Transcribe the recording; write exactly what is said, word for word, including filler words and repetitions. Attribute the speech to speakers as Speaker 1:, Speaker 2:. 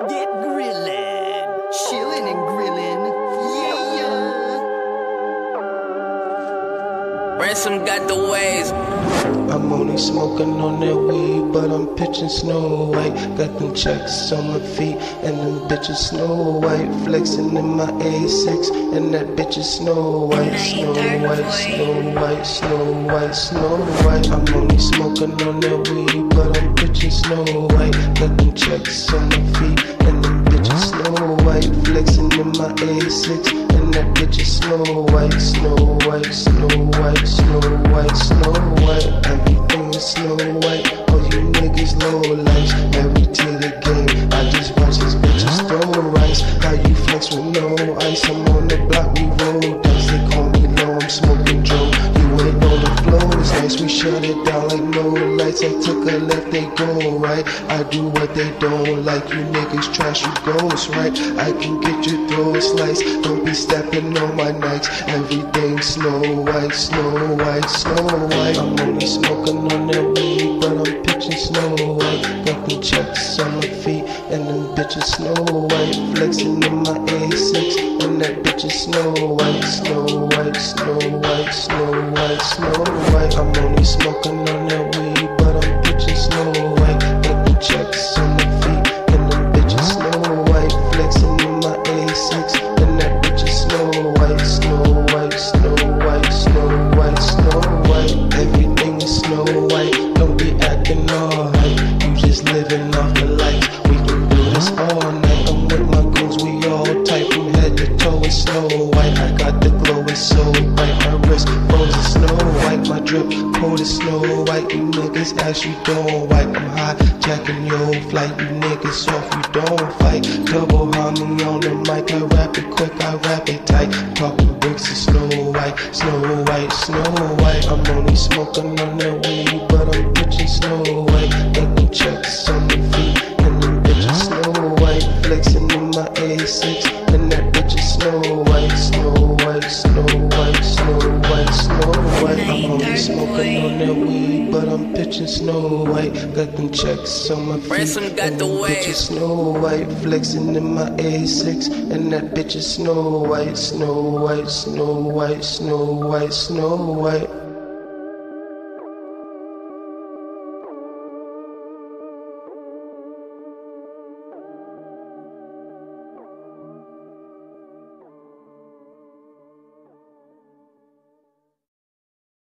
Speaker 1: get grillin', chillin' and grillin', yeah.
Speaker 2: Ransom got the waves.
Speaker 3: I'm only smoking on that weed, but I'm pitching Snow White. Got them checks on my feet, and them bitches Snow White. Flexing in my A six, and that bitch is Snow White. Snow White, Snow White, Snow White, Snow White. I'm only smoking on that weed, but I'm pitching Snow White. Got them checks on my feet, and them bitches Snow White. Flexing in my A six, and that bitch is Snow White. Snow White, Snow White, Snow White, Snow White. Everything is Snow White. All you niggas low lights. Married to the game. I just watch these bitches throw rice. How you flex with no ice? I'm on the block, we roll dice. They call me low, I'm smoking Joe. You ain't on the flow, it's nice. We shut it down like no lights. I took a left, they go right. I do what they don't like. You niggas trash, you ghost right. I can get your throat sliced. Don't be stepping on my nights. Everything Snow White, Snow White, Snow White. I'm only smoking on that weed, but I'm pitching Snow White. Got them checks on my feet, and them bitches Snow White. Flexing in my A six, and that bitch is Snow White. Snow White, Snow White, Snow White, Snow White. I'm only smoking on that weed, but I'm pitching Snow White. Got them checks on my feet, and them bitches Snow White. Flexing in my A six, and that bitch is Snow White. Snow White, Snow White, Snow White, Snow White. Everything is Snow White. Don't be acting alright. You just living off the lights. We can do this all night. I'm with my goons, we all tight from head to toe. It's Snow White. I got the glow, it's so bright. My wrist frozen Snow White. My drip cold as Snow White. You niggas ask you don't wipe. I'm hijacking your flight. You niggas off, you don't fight. Double homie on the mic. I rap it quick, I rap it tight. Talking bricks to Snow White, Snow White, Snow White. I'm only smoking on that weed, but I'm pitching Snow White. Got them checks on my feet, and them bitches Snow White. Flexing in my A six, and that bitch is Snow White. Snow White, Snow White, Snow White, Snow White. I'm only smoking on that weed, but I'm pitching Snow White. Got them checks on my feet,
Speaker 2: Ransom got
Speaker 3: and
Speaker 2: the
Speaker 3: them
Speaker 2: waves.
Speaker 3: bitches Snow White. Flexing in my A six, and that bitch is Snow White. Snow White, Snow White, Snow White, Snow White.